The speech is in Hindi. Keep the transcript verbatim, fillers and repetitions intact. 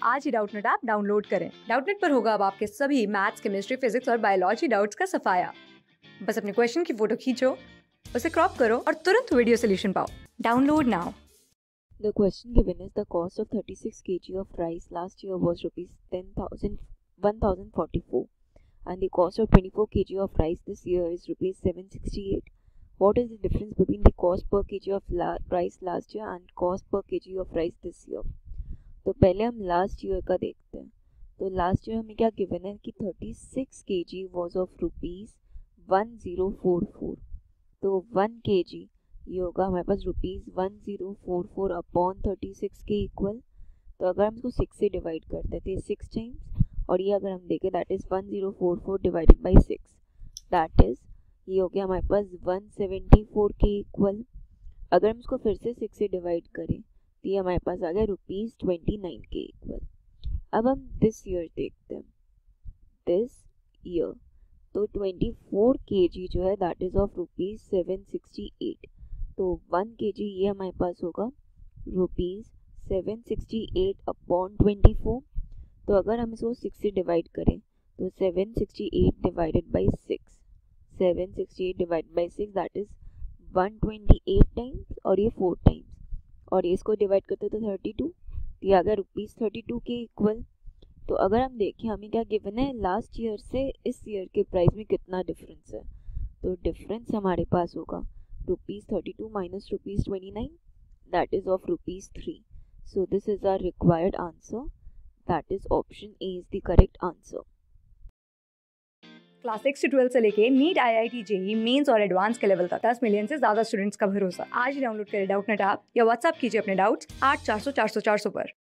आज ही डाउटनेट ऐप डाउनलोड करें। डाउटनेट पर होगा अब आपके सभी मैथ्स, केमिस्ट्री, फिजिक्स और बायोलॉजी डाउट्स का सफाया। बस अपने क्वेश्चन की फोटो खींचो, उसे क्रॉप करो और तुरंत वीडियो सोल्यूशन पाओ। Download now. The question given is the cost of thirty-six kilograms of rice last year was rupees ten thousand one thousand forty-four and the cost of twenty-four kilograms of rice this year is rupees seven sixty-eight. What is the difference between the cost per kilogram of la- rice last year and cost per kilogram of rice this year? तो पहले हम लास्ट ईयर का देखते हैं। तो लास्ट ईयर हमें क्या गिवन है कि thirty-six kilograms was of rupees one thousand forty-four। तो one kilogram ये होगा हमारे पास rupees one zero four four upon thirty six के इक्वल। तो अगर हम इसको सिक्स से डिवाइड करते थे सिक्स टाइम्स, और ये अगर हम देखें that is one zero four four divided by six, that is ये हो गया हमारे पास वन सेवेंटी फोर के इक्वल। अगर हम इसको फिर से सिक्स से डिवाइड करें तो ये हमारे पास आ गया रुपीज़ ट्वेंटी नाइन के इक्वल। अब हम दिस ईयर देखते हैं। दिस ईयर तो ट्वेंटी फोर के जी जो है that is of rupees seven sixty eight. तो वन के जी ये हमारे पास होगा rupees seven sixty eight upon twenty four. तो अगर हम इसको सिक्स से डिवाइड करें तो seven sixty eight divided by six, seven sixty eight divided by six that is one twenty eight times, और ये फोर टाइम्स, और ये इसको डिवाइड करते तो थर्टी टू, तो ये आ गया रुपीज़ थर्टी टू के इक्वल। तो अगर हम देखें हमें क्या गिवन है लास्ट ईयर से इस ईयर के प्राइस में कितना डिफरेंस है, तो डिफरेंस हमारे पास होगा rupees thirty two minus rupees twenty nine that is of rupees three. So this is our required answer, that is option A is the correct answer. Class six से ट्वेल्थ से लेके NEET, I I T, JEE Mains और एडवांस के लेवल तक दस मिलियन से ज्यादा स्टूडेंट्स का भरोसा। आज ही डाउनलोड करें डाउटनेट ऐप या व्हाट्सएप कीजिए अपने डाउट्स आठ चार सौ चार सौ चार सौ पर।